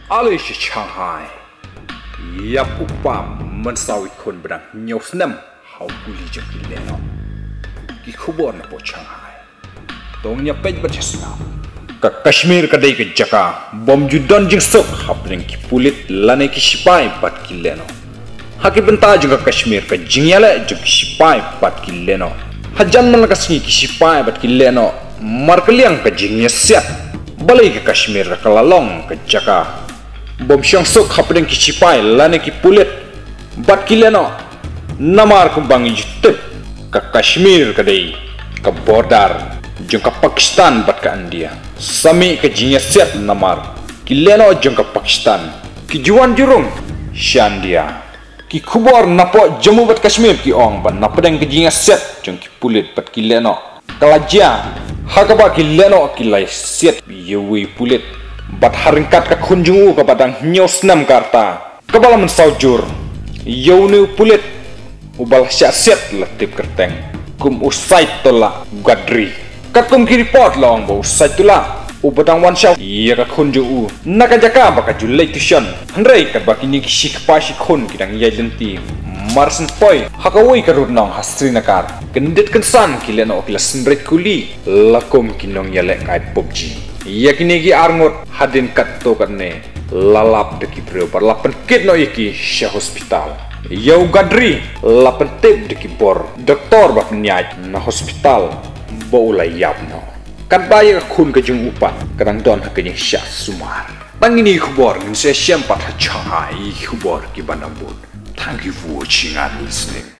Ali si Shanghai yap upam mensawi khun badang hynniew snem hau kuli jong kileno ki khubor na po Shanghai tong nya pej bachasna ka Kashmir ka dei ka jaka bom judan jing sok hapling ki pulit lane ki sipai pat kileno haki benta juga Kashmir ka jingyale jong sipai pat kileno hajan man ka singi ki sipai pat kileno markaliang ka jingnya siat balai ke Kashmir ka lalong ka jaka bom syang sok hapling ki sipai lane ki pulit bat kileno namar kumbang jutep ka Kashmir ka dei ka border jong ka Pakistan bat ka India sami ka jinya siat namar kileno jong ka Pakistan ki juan jurung shandia ki khubor napo Jammu bat Kashmir ki ong ban napadeng ki jinya siat jong ki pulit bat kileno kalajia hakaba kileno kilai siat yewi pulit bat haringkat ka khunjungu ka badang hynniew snem karta kabala mensaujur yewnu pulit ubal siat latip kerteng kum usai tola gadri kakum ki report long bo usai tola ubadang wan syaw iya ka khunjungu nakajaka baka julai tuition handrai ka bakini ki sikpa si khun kidang yai lenti marsen poi hakawai ka rudnong hasrinakar kendit kensan kileno oklas nret kuli lakum kinong yale kai PUBG yakini ki arngot hadin katto katne lalap de ki breu par lapen kit no iki sya hospital yau gadri lapen tip de ki bor doktor bak nyai na hospital bo ulai yapno kan baya khun ka jung upat kadang don hakini sya sumar tangini khubor ngin se syam pat ha chai khubor ki banambut. Thank you for watching and listening.